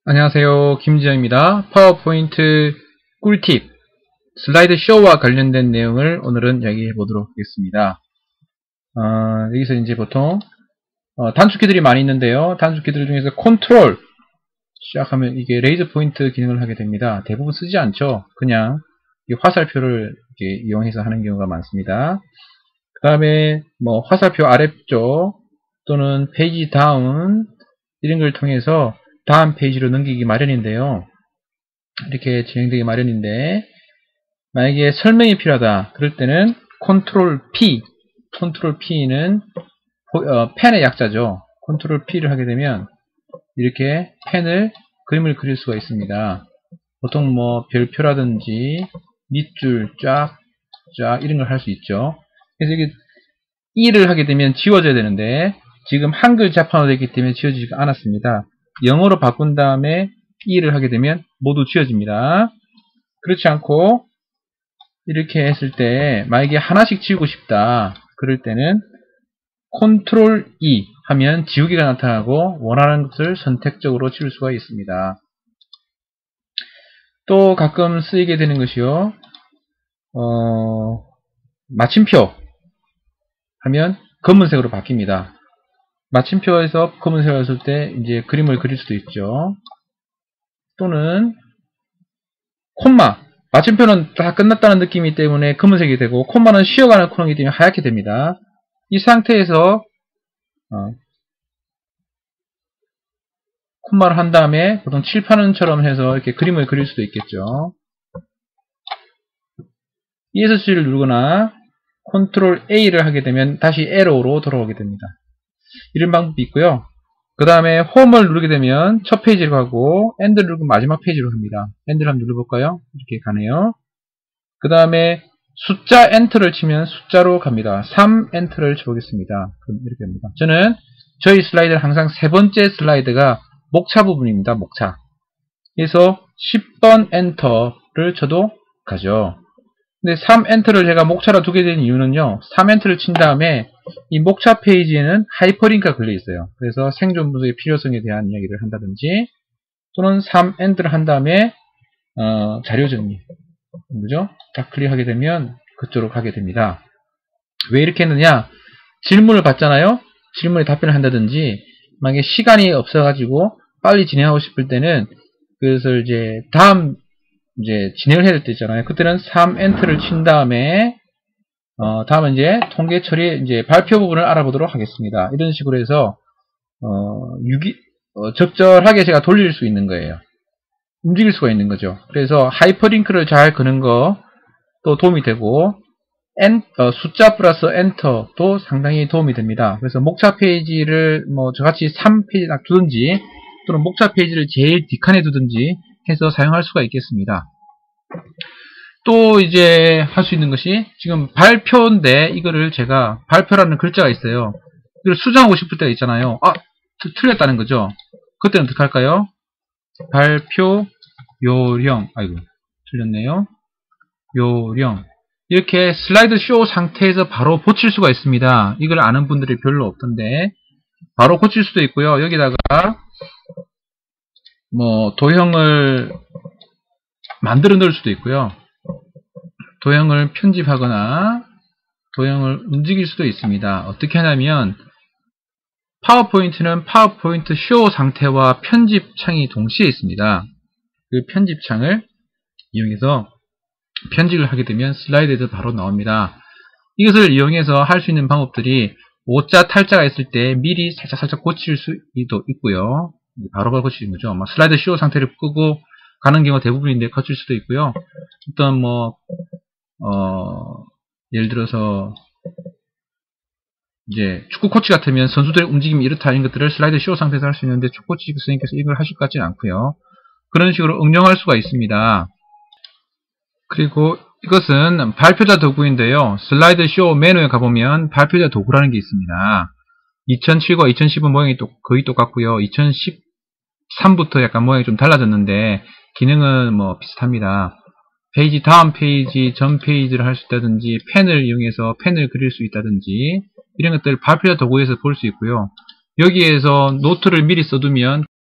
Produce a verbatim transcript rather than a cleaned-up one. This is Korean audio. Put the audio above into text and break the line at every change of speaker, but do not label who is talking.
안녕하세요. 김지영입니다. 파워포인트 꿀팁, 슬라이드 쇼와 관련된 내용을 오늘은 이야기해 보도록 하겠습니다. 어, 여기서 이제 보통 어, 단축키들이 많이 있는데요. 단축키들 중에서 컨트롤 시작하면 이게 레이저 포인트 기능을 하게 됩니다. 대부분 쓰지 않죠. 그냥 이 화살표를 이렇게 이용해서 하는 경우가 많습니다. 그 다음에 뭐 화살표 아래쪽 또는 페이지 다운 이런 걸 통해서 다음 페이지로 넘기기 마련인데요. 이렇게 진행되기 마련인데, 만약에 설명이 필요하다 그럴 때는 컨트롤 피, 컨트롤 P는 어, 펜의 약자죠. 컨트롤 P를 하게 되면 이렇게 펜을 그림을 그릴 수가 있습니다. 보통 뭐 별표라든지 밑줄 쫙 쫙 이런 걸 할 수 있죠. 그래서 이게 E를 하게 되면 지워져야 되는데 지금 한글 자판으로 되어 있기 때문에 지워지지가 않았습니다. 영어로 바꾼 다음에 E를 하게 되면 모두 지워집니다. 그렇지 않고 이렇게 했을 때 만약에 하나씩 지우고 싶다 그럴 때는 컨트롤 이 하면 지우기가 나타나고 원하는 것을 선택적으로 지울 수가 있습니다. 또 가끔 쓰이게 되는 것이요, 어, 마침표 하면 검은색으로 바뀝니다. 마침표에서 검은색을 했을 때 이제 그림을 그릴 수도 있죠. 또는 콤마, 마침표는 다 끝났다는 느낌이기 때문에 검은색이 되고 콤마는 쉬어가는 코너이기 때문에 하얗게 됩니다. 이 상태에서 어, 콤마를 한 다음에 보통 칠판은처럼 해서 이렇게 그림을 그릴 수도 있겠죠. 이에스씨를 누르거나 컨트롤 에이를 하게 되면 다시 에러로 돌아오게 됩니다. 이런 방법이 있고요. 그 다음에 홈을 누르게 되면 첫 페이지로 가고 엔드를 누르면 마지막 페이지로 갑니다. 엔드를 한번 눌러볼까요? 이렇게 가네요. 그 다음에 숫자 엔터를 치면 숫자로 갑니다. 삼 엔터를 쳐보겠습니다. 그럼 이렇게 됩니다. 저는 저희 슬라이드는 항상 세 번째 슬라이드가 목차 부분입니다. 목차. 그래서 십 번 엔터를 쳐도 가죠. 근데 삼 엔터를 제가 목차로 두게 된 이유는요, 삼 엔터를 친 다음에 이 목차 페이지에는 하이퍼링크가 걸려 있어요. 그래서 생존 분석의 필요성에 대한 이야기를 한다든지, 또는 삼 엔터를 한 다음에 어, 자료 정리, 그죠? 딱 클릭하게 되면 그쪽으로 가게 됩니다. 왜 이렇게 했느냐? 질문을 받잖아요. 질문에 답변을 한다든지, 만약에 시간이 없어가지고 빨리 진행하고 싶을 때는 그것을 이제 다음 이제 진행을 해야 될 때 있잖아요. 그때는 삼 엔터를 친 다음에 어, 다음은 이제 통계 처리 이제 발표 부분을 알아보도록 하겠습니다. 이런 식으로 해서 어, 유기, 어, 적절하게 제가 돌릴 수 있는 거예요. 움직일 수가 있는 거죠. 그래서 하이퍼링크를 잘 거는 거 또 도움이 되고, 엔, 어, 숫자 플러스 엔터도 상당히 도움이 됩니다. 그래서 목차 페이지를 뭐 저같이 삼 페이지 딱 두든지, 또는 목차 페이지를 제일 뒷칸에 두든지 해서 사용할 수가 있겠습니다. 또 이제 할 수 있는 것이, 지금 발표인데 이거를 제가 발표라는 글자가 있어요. 이걸 수정하고 싶을 때가 있잖아요. 아, 틀렸다는 거죠. 그때는 어떻게 할까요? 발표 요령, 아이고 틀렸네요. 요령, 이렇게 슬라이드 쇼 상태에서 바로 고칠 수가 있습니다. 이걸 아는 분들이 별로 없던데 바로 고칠 수도 있고요. 여기다가 뭐 도형을 만들어 넣을 수도 있고요. 도형을 편집하거나 도형을 움직일 수도 있습니다. 어떻게 하냐면, 파워포인트는 파워포인트 쇼 상태와 편집창이 동시에 있습니다. 그 편집창을 이용해서 편집을 하게 되면 슬라이드에서 바로 나옵니다. 이것을 이용해서 할 수 있는 방법들이, 오자 탈자가 있을 때 미리 살짝 살짝 고칠 수도 있고요. 바로바로 고치는 거죠. 뭐 슬라이드 쇼 상태를 끄고 가는 경우가 대부분인데 고칠 수도 있고요. 어떤 뭐 어, 예를 들어서 이제 축구 코치 같으면 선수들의 움직임이 이렇다 이런 것들을 슬라이드 쇼 상태에서 할 수 있는데, 축구 코치 선생님께서 이걸 하실 것 같지는 않고요. 그런 식으로 응용할 수가 있습니다. 그리고 이것은 발표자 도구인데요. 슬라이드 쇼 메뉴에 가보면 발표자 도구라는 게 있습니다. 이천칠과 이천십은 모양이 또 거의 똑같고요. 이천십삼부터 약간 모양이 좀 달라졌는데 기능은 뭐 비슷합니다. 페이지 다음 페이지 전 페이지를 할 수 있다든지, 펜을 이용해서 펜을 그릴 수 있다든지, 이런 것들 발표자 도구에서 볼 수 있고요. 여기에서 노트를 미리 써두면